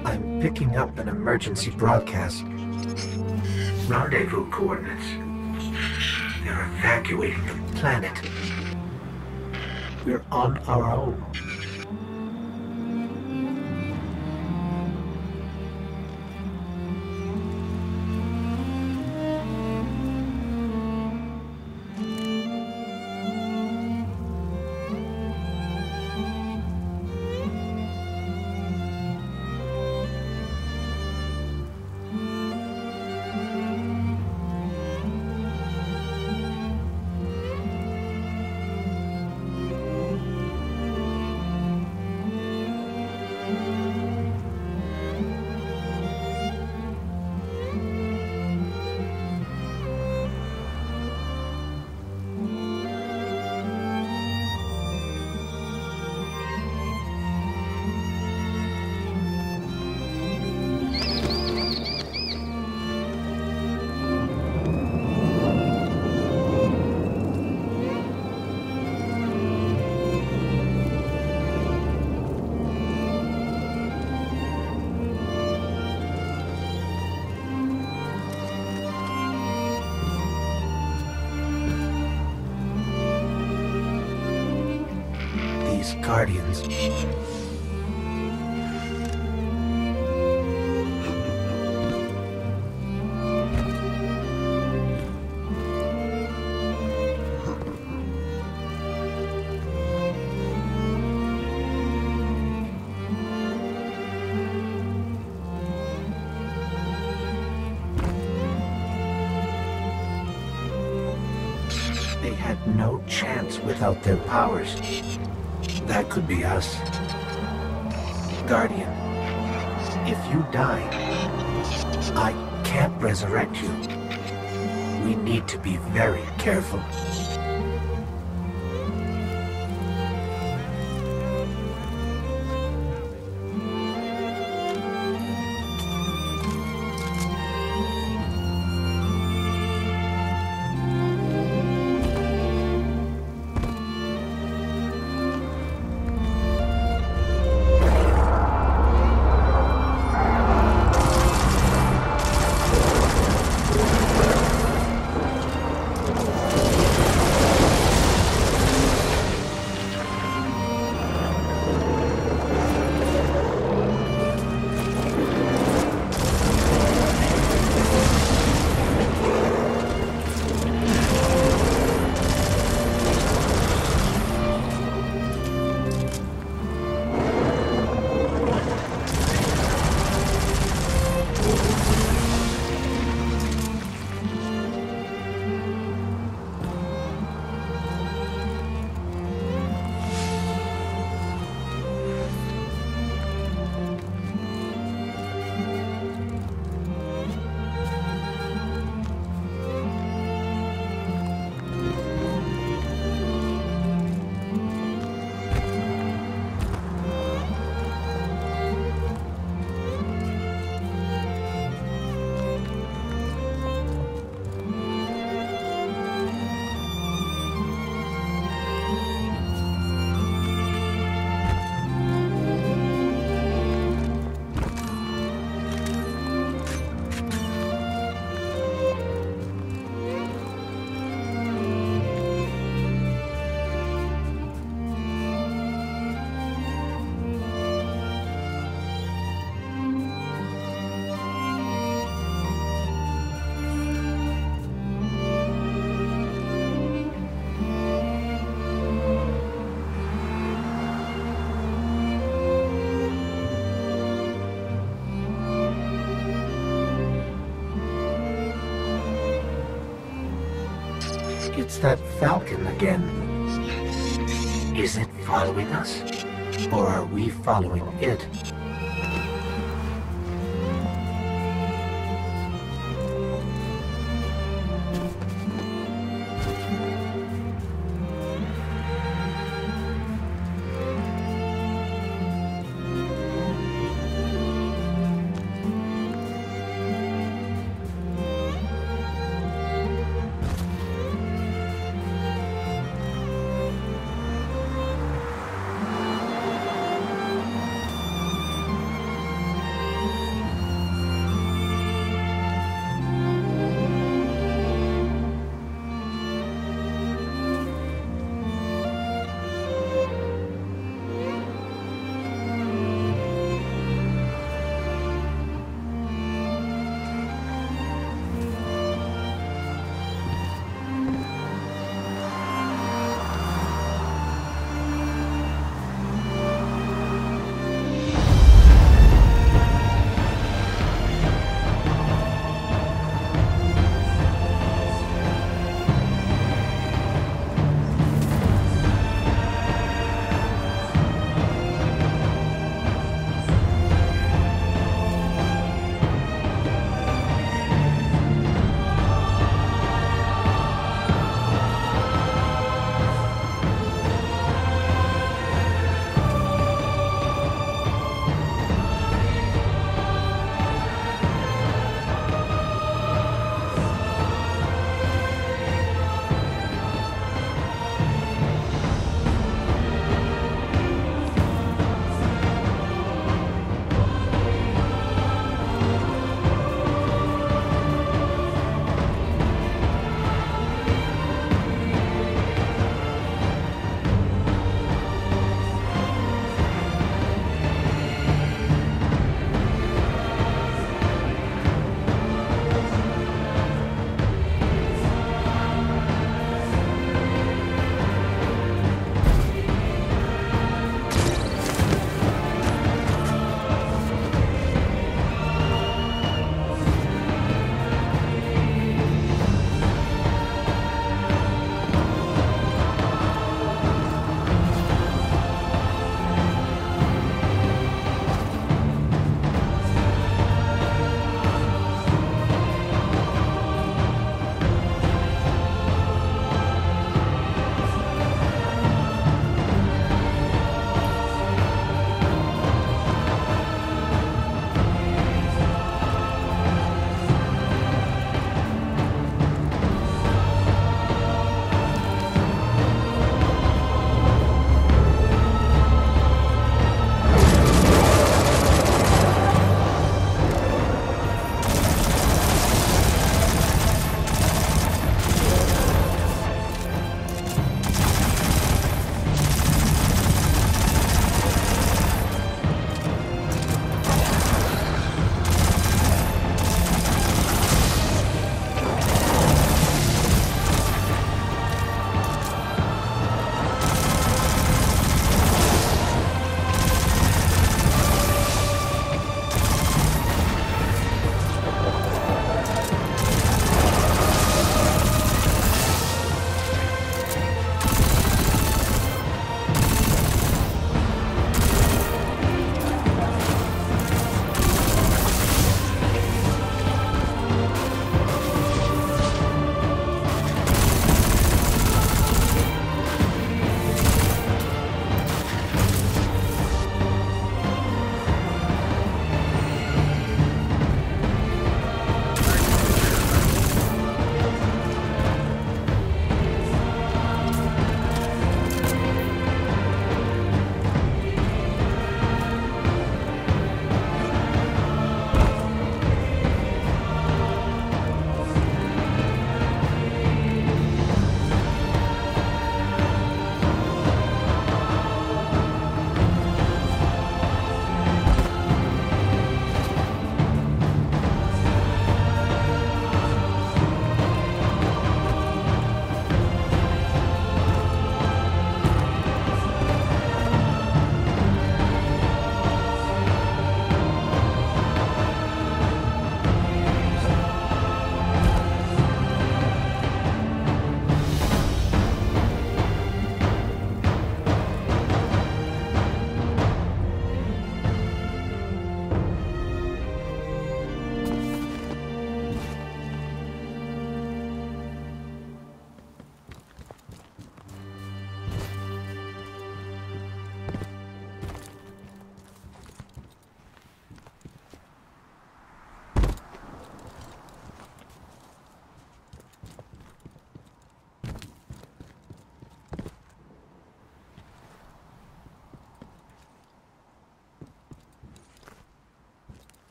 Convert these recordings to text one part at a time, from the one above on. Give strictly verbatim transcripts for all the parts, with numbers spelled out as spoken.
I'm picking up an emergency broadcast. Rendezvous coordinates. They're evacuating the planet. We're on our own. Guardians. They had no chance without their powers. That could be us. Guardian, if you die, I can't resurrect you. We need to be very careful. It's that Falcon again. Is it following us? Or are we following it?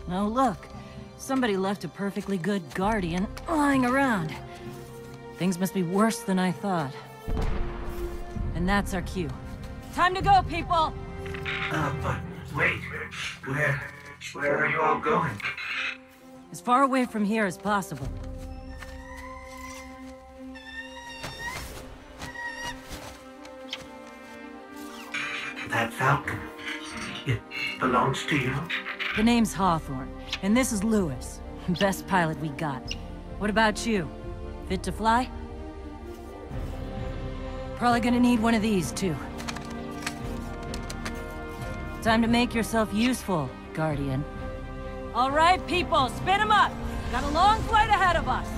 Oh, look. Somebody left a perfectly good Guardian lying around. Things must be worse than I thought. And that's our cue. Time to go, people! Uh, but wait. Where... where are you all going? As far away from here as possible. That Falcon, it belongs to you? The name's Hawthorne, and this is Lewis. Best pilot we got. What about you? Fit to fly? Probably gonna need one of these, too. Time to make yourself useful, Guardian. All right, people, spin 'em up! Got a long flight ahead of us!